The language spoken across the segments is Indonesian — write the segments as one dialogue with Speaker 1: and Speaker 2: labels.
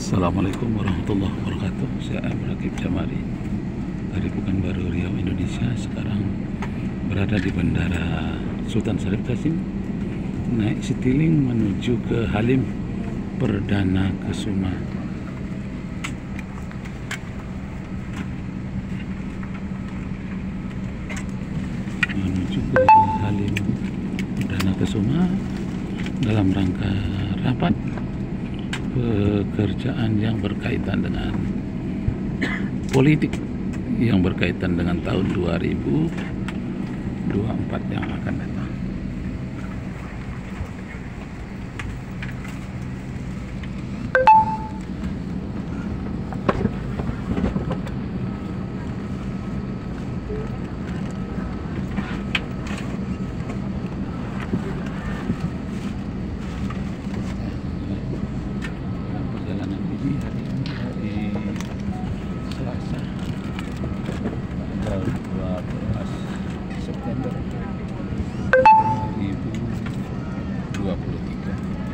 Speaker 1: Assalamualaikum warahmatullahi wabarakatuh. Saya Rakib Jamari dari Pekanbaru Riau, Indonesia. Sekarang berada di Bandara Sultan Syarif Qasim, naik Citylink menuju ke Halim Perdana Kusuma. Menuju ke Halim Perdana Kusuma dalam rangka rapat pekerjaan yang berkaitan dengan politik yang berkaitan dengan tahun 2024 yang akan datang. September 2023.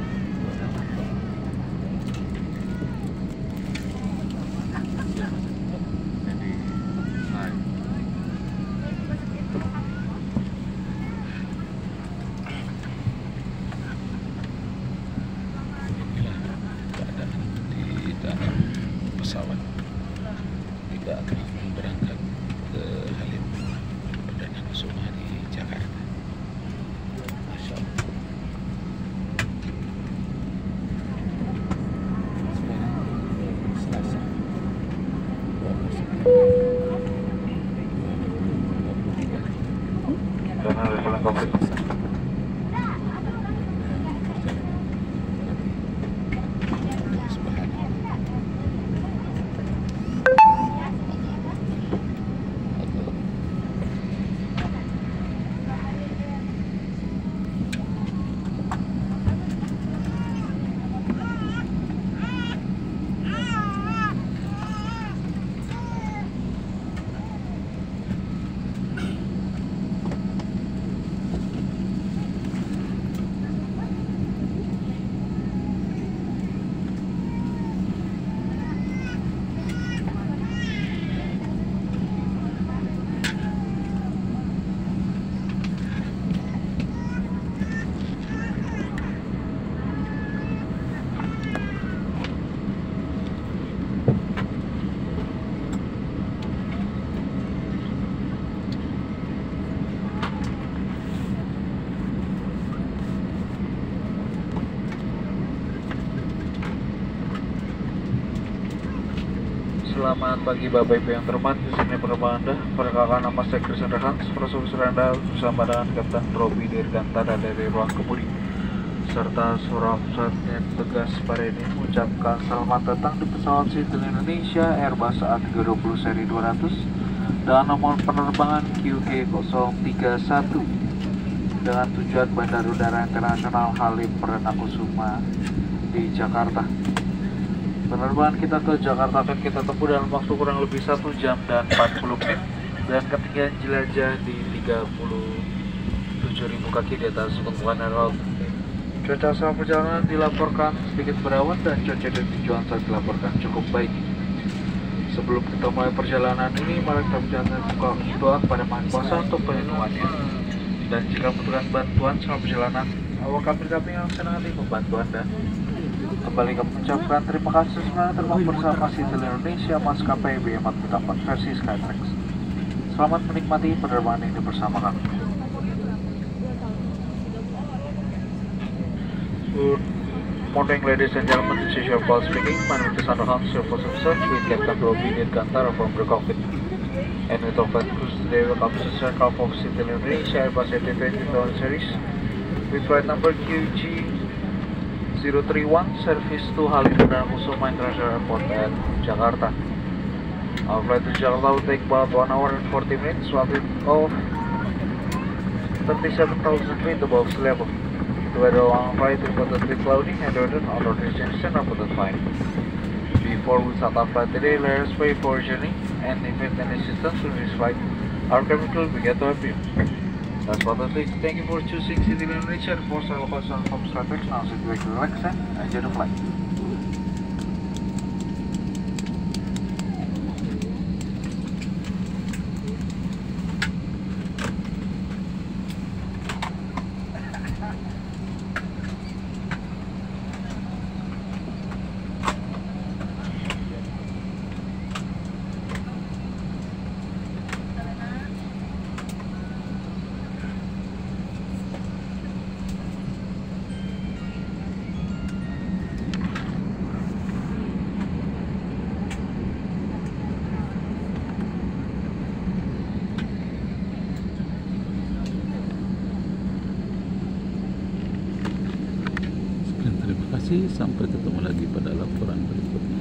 Speaker 1: Inilah keadaan di dalam pesawat. Kita akan berangkat ke Halim Perdana Kusuma di Jakarta. Masya Allah. Sekarang Selasa 20 September 2023.
Speaker 2: Dan harus melengkapi. Selamat pagi Bapak Ibu yang terhormat, di sini penerbangan Anda. Perkenalkan, nama saya Christian Hans, Profesor Anda bersama dengan Kapten Robi Dirgantara dari ruang kemudi, serta surat pesawatnya tugas pada ini mengucapkan selamat datang di pesawat Citylink Indonesia Airbus A320 seri 200 dengan nomor penerbangan QG031 dengan tujuan Bandara Udara Internasional Halim Perdana Kusuma di Jakarta. Penerbangan kita ke Jakarta akan kita tempuh dalam waktu kurang lebih 1 jam dan 40 menit dan ketinggian jelajah di 37.000 kaki di atas permukaan air laut. Cuaca selama perjalanan dilaporkan sedikit berawan dan cuaca di tujuan saat dilaporkan cukup baik. Sebelum kita mulai perjalanan ini, mari kita menjalankan doa kepada Maha Kuasa untuk perlindungannya. Dan jika membutuhkan bantuan selama perjalanan, awak kapal kami yang senang hati membantu Anda. Kembali kami mengucapkan terima kasih sebenarnya terbang bersama Citylink Indonesia Maskapai B448 versi Skytrax. Selamat menikmati penerbangan ini bersama kami. Good morning, ladies and gentlemen. This is your call speaking. My name is Hans, your first officer with Captain Robi Dirgantara from the cockpit. And with our flight crews today, welcome to aircraft of Citylink Indonesia Airbus A320 series with flight number QG031, service to Halim Perdana Kusuma International Airport at Jakarta. Our flight to Jakarta will take about 1 hour and 40 minutes, altitude of 37,000 feet above sea level. The weather along flight reportedly cloudy and the weather on road destination reported fine. Before we start our flight today, let us pray for your journey and if you need any assistance with this flight, our cabin crew will be glad to help you. That's what I think. Thank you for choosing Citylink Indonesia. For our custom from Skytrax, now sit back, relax, and enjoy the flight.
Speaker 1: Terima kasih, sampai ketemu lagi pada laporan berikutnya.